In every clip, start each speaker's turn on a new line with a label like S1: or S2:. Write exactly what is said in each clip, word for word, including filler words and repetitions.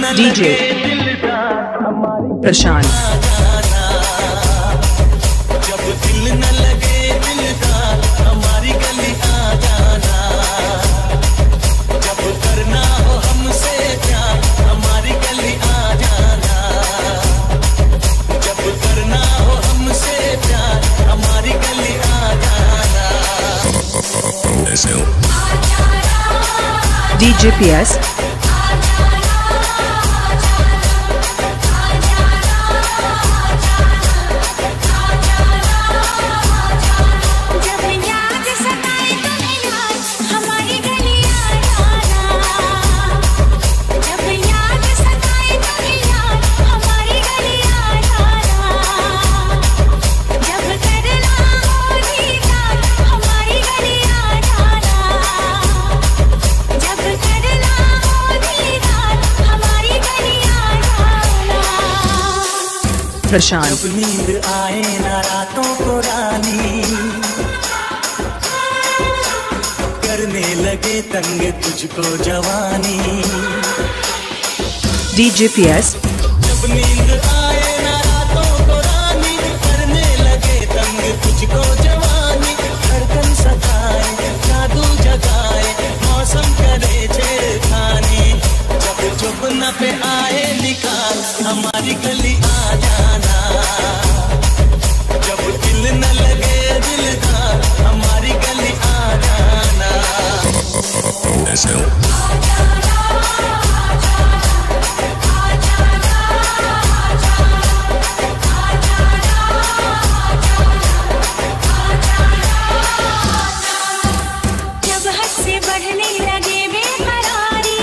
S1: DJ प्रशांत।
S2: जब दिल न लगे दिलदार हमारी गली आ जाना, जब करना हो हमसे प्यार हमारी गली आ जाना, जब करना हो हमसे प्यार हमारी गली आ जाना।
S1: DJ P S Prashant.
S2: नींद आए ना रातों को रानी, करने लगे तंग तुझको जवानी।
S1: डीजे पी एस
S2: जब नींद आए ना रातों को रानी, करने लगे तंग तुझको जवानी। धड़कन सताए जादू जगाए मौसम करे छेड़खानी, जब चुप न पे आए निकाल हमारी गली आ जाना, जब दिल न लगे दिलदार हमारी गली आ जाना।
S3: जब हद से बढ़ने लगे बेकरारी,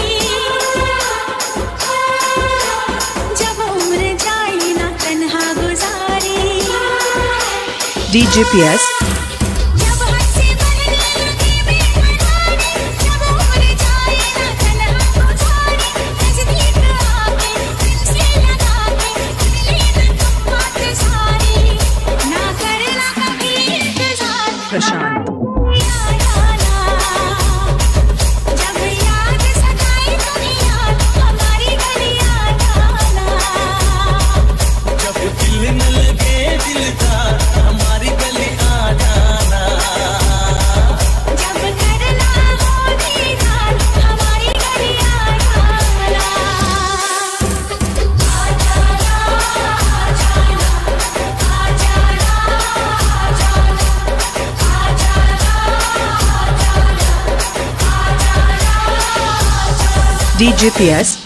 S3: जब उम्र जाए ना तन्हा गुजारी।
S1: डीजे पी एस
S3: जब हद से बढ़ने लगे बेकरारी, जब उम्र जाए ना तन्हा गुजारी। नजदीक आके दिल से लगा के लेना तुम बात सारी, ना करना कभी इंतजार
S1: प्रशांत।
S3: जब याद सताए तो याद हमारी गली आ जाना,
S2: जब दिल न लगे दिलदार हमारी गली आ जाना,
S3: जब करना हो दीदार हमारी गली आ जाना। आ जाना, आ जाना, आ जाना, आ जाना, आ जाना।
S1: DJ P S